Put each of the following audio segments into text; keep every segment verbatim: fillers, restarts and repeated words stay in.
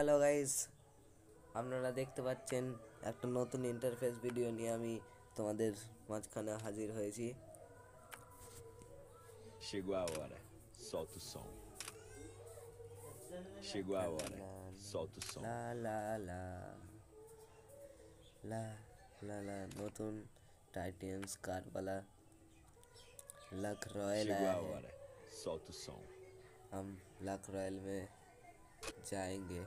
Hello guys, আপনারা দেখতে পাচ্ছেন একটা নতুন ইন্টারফেস ভিডিও নিয়ে আমি তোমাদের মাঝখানে হাজির হয়েছি। Chegou a hora, solta o som. Chegou a hora, solta o som. লা লা লা লা লা ला नतून टाइटेंस कार वाला लक रॉयल Chegou आया a है। hora, solta o som. हम लक रॉयल में जाएंगे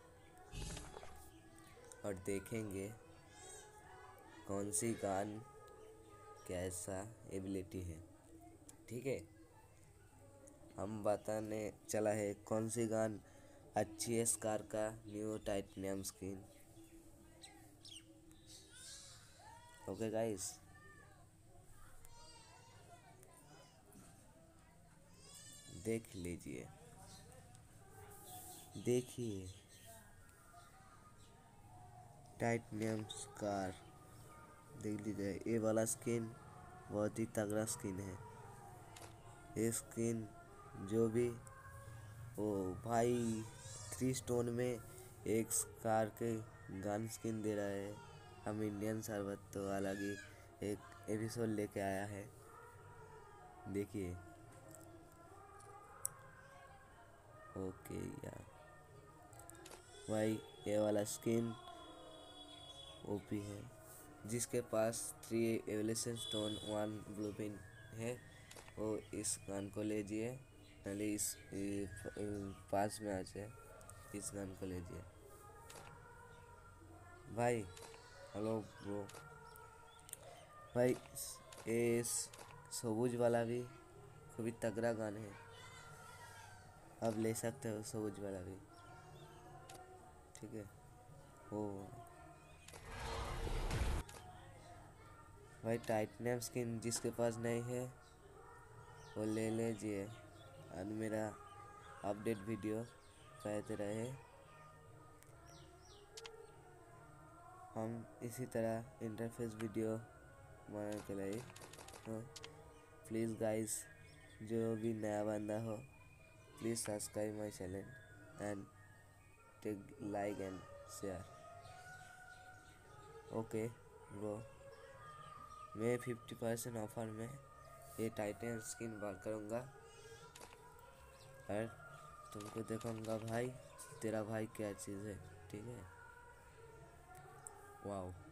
और देखेंगे कौन सी गान कैसा एबिलिटी है। ठीक है, हम बताने चला है कौन सी गान अच्छी है स्कार का new titanium skin. Okay guys, देख लीजिए, देखिए टाइटेनियम स्कार देख लीजिए। ये वाला स्किन बहुत ही तगड़ा स्किन है। ये स्किन जो भी ओ भाई थ्री स्टोन में एक स्कार के गन स्किन दे रहा है। हम इंडियन सर्वर तो अलग ही एक एपिसोड लेके आया है, देखिए। ओके यार भाई, ये वाला स्किन ओपी है। जिसके पास three evolution stone one blueprint है वो इस गन को लीजिए, पहले इस पास में आ जाए, इस गन को लीजिए भाई। हेलो ब्रो भाई, ये सबूज वाला भी खूब तगड़ा गन है, अब ले सकते हो सबूज वाला भी। ठीक है, ओ भाई टाइटेनियम स्किन जिसके पास नहीं है वो ले लीजिए और मेरा अपडेट वीडियो पाते रहे। हम इसी तरह इंटरफेस वीडियो बनाने के लिए हो। प्लीज़ गाइस, जो भी नया बंदा हो please subscribe my channel and take like and share. Okay bro, मैं फिफ्टी परसेंट ऑफर में ये टाइटन स्किन बार करूँगा और तुमको देखूँगा भाई तेरा भाई क्या चीज़ है। ठीक है, वाओ।